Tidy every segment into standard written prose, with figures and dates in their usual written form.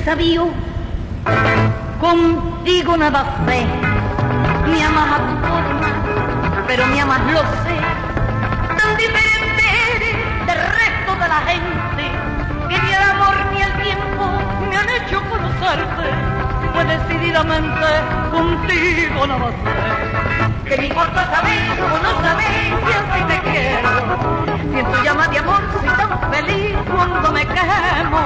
sabio, contigo nada sé. Me amas a tu forma, pero me amas, lo sé. Tan diferente eres del resto de la gente, que ni el amor ni el tiempo me han hecho conocerte. Pues decididamente contigo nada sé. Que me importa saber o no saber si así te quiero. Si en tu llama de amor soy tan feliz cuando me quemo.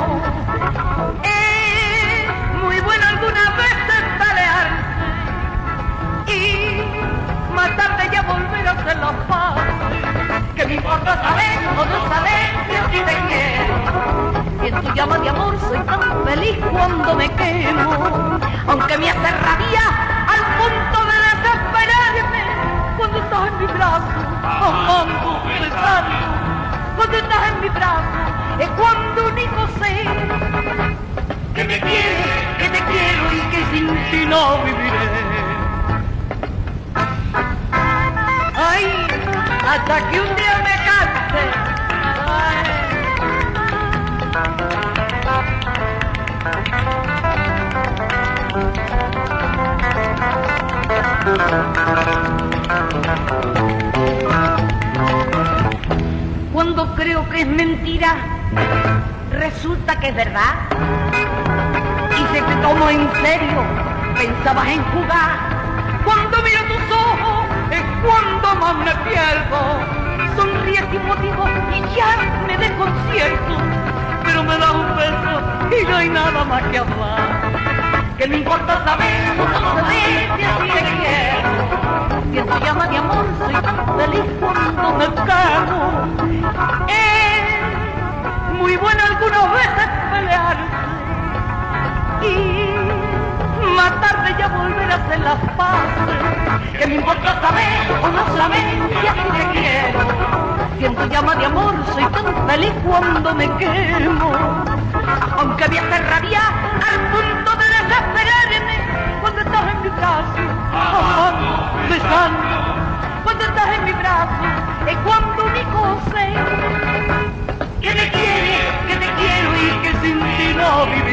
Es muy bueno algunas veces pelearse y más tarde ya volver a hacer la paz. Que me importa saber o no saber si así te quiero. Si en tu llama de amor soy tan feliz cuando me quemo. Aunque me hace rabia al punto de desesperarme cuando estás en mi brazo, amando, besando. Cuando estás en mi brazo es cuando único sé que me quieres, que te quiero y que sin ti no viviré. Ay, hasta que un día me canse. Cuando creo que es mentira, resulta que es verdad. Y si te tomo en serio, pensabas en jugar. Cuando miro tus ojos, es cuando más me pierdo. Sonríes sin motivo y ya me desconcierto. Pero me das un beso y no hay nada más que hablar. Que me importa saber o no saber si así te quiero. Si en tu llama de amor soy tan feliz cuando me quemo. Es muy bueno algunas veces pelearse y más tarde ya volver a hacer las paces. Que me importa saber o no saber si así te quiero. Si en tu llama de amor soy tan feliz cuando me quemo. Aunque me hace rabiar al punto de desesperarme cuando estás en mi brazo, amando, besando. Cuando estás en mi brazo es cuando único sé que te quiero y que sin ti no viviré.